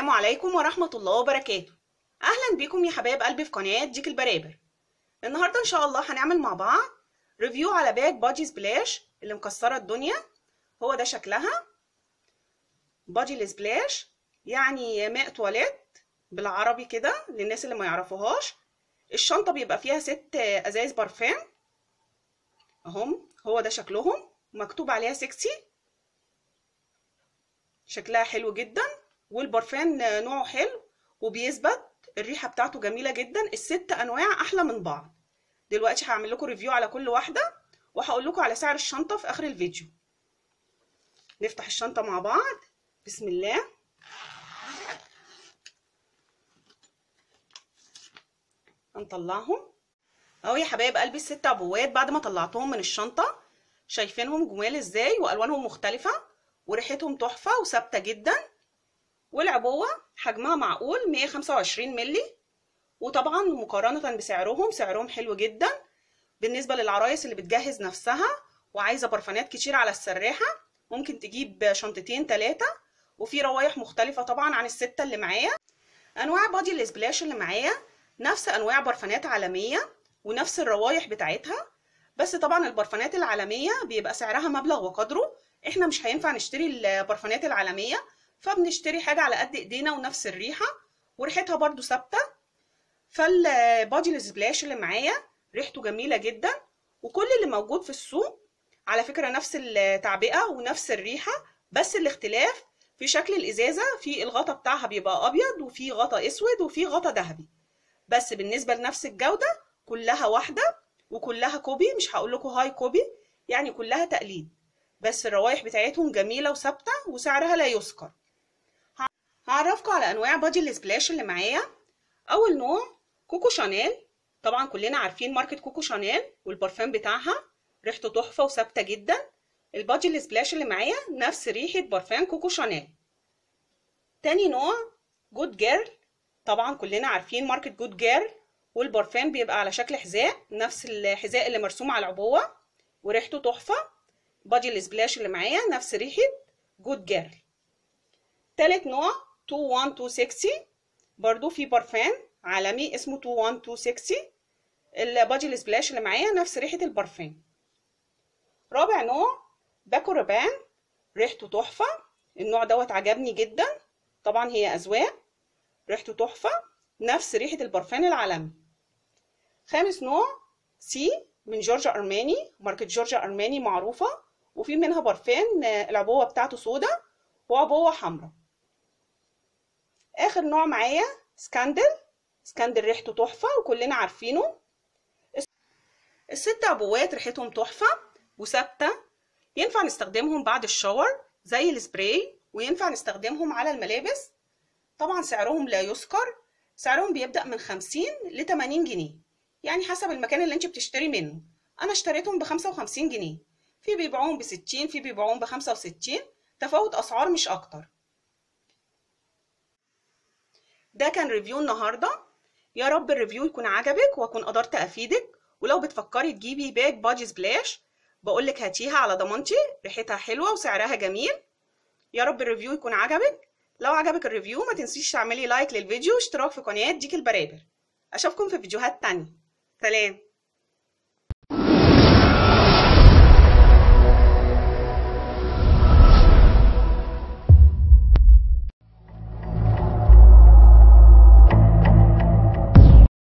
السلام عليكم ورحمة الله وبركاته. أهلا بكم يا حبايب قلبي في قناة ديك البرابر. النهاردة إن شاء الله هنعمل مع بعض ريفيو على باك بادي سبلاش اللي مكسرة الدنيا. هو ده شكلها، بادي سبلاش يعني ماء تواليت بالعربي كده للناس اللي ما يعرفوهاش. الشنطة بيبقى فيها 6 أزايز برفان اهم، هو ده شكلهم، مكتوب عليها سكسي، شكلها حلو جدا، والبرفان نوعه حلو وبيثبت، الريحه بتاعته جميله جدا. ال6 انواع احلى من بعض. دلوقتي هعمل لكم ريفيو على كل واحده وهقول لكم على سعر الشنطه في اخر الفيديو. نفتح الشنطه مع بعض. بسم الله. هنطلعهم اهو يا حبايب قلبي. ال6 عبوات بعد ما طلعتهم من الشنطه، شايفينهم جمال ازاي والوانهم مختلفه وريحتهم تحفه وثابته جدا. والعبوه حجمها معقول 125 مللي، وطبعا مقارنه بسعرهم سعرهم حلو جدا. بالنسبه للعرايس اللي بتجهز نفسها وعايزه برفانات كتير على السراحه، ممكن تجيب شنطتين 3. وفي روايح مختلفه طبعا عن ال6 اللي معايا. انواع بادي السبلاش اللي معايا نفس انواع برفانات عالميه ونفس الروايح بتاعتها، بس طبعا البرفانات العالميه بيبقى سعرها مبلغ وقدره. احنا مش هينفع نشتري البرفانات العالميه، فبنشتري حاجه على قد ايدينا ونفس الريحه وريحتها برضو ثابته. فالبادي سبلاش اللي معايا ريحته جميله جدا، وكل اللي موجود في السوق على فكره نفس التعبئه ونفس الريحه، بس الاختلاف في شكل الازازه. في الغطا بتاعها بيبقى ابيض، وفي غطا اسود، وفي غطا ذهبي، بس بالنسبه لنفس الجوده كلها واحده وكلها كوبي. مش هقول لكم هاي كوبي، يعني كلها تقليد، بس الروايح بتاعتهم جميله وثابته وسعرها لا يذكر. هعرفكم على انواع بادي السبلاش اللي معايا. اول نوع كوكو شانيل، طبعا كلنا عارفين ماركه كوكو شانيل والبرفان بتاعها ريحته تحفه وثابته جدا. البادي السبلاش اللي معايا نفس ريحه برفان كوكو شانيل. تاني نوع جود جيرل، طبعا كلنا عارفين ماركه جود جيرل، والبرفان بيبقى على شكل حذاء، نفس الحذاء اللي مرسوم على العبوه وريحته تحفه. بادي السبلاش اللي معايا نفس ريحه جود جيرل. تالت نوع 2126، برضو في برفان عالمي اسمه 2126. البادي السبلاش اللي معايا نفس ريحه البرفان. رابع نوع باكو رابان، ريحته تحفه، النوع دوت عجبني جدا، طبعا هي اذواق، ريحته تحفه نفس ريحه البرفان العالمي. خامس نوع سي من جورجيا ارماني، ماركه جورجيا ارماني معروفه، وفي منها برفان العبوه بتاعته سودا وعبوه حمراء. اخر نوع معايا سكاندل، سكاندل ريحته تحفه وكلنا عارفينه. ال6 عبوات ريحتهم تحفه وثابته، ينفع نستخدمهم بعد الشاور زي السبراي، وينفع نستخدمهم على الملابس. طبعا سعرهم لا يذكر، سعرهم بيبدأ من 50 ل 80 جنيه، يعني حسب المكان اللي انت بتشتري منه. انا اشتريتهم ب 55 جنيه، في بيبيعوهم ب 60، في بيبيعوهم ب 65، تفاوت اسعار مش اكتر. ده كان ريفيو النهارده، يا رب الريفيو يكون عجبك واكون قدرت افيدك. ولو بتفكري تجيبي باك بادي سبلاش بقولك هاتيها على ضمانتي، ريحتها حلوه وسعرها جميل. يا رب الريفيو يكون عجبك. لو عجبك الريفيو ما تنسيش تعملي لايك للفيديو واشتراك في قناه ديك البرابر. اشوفكم في فيديوهات تانية. سلام.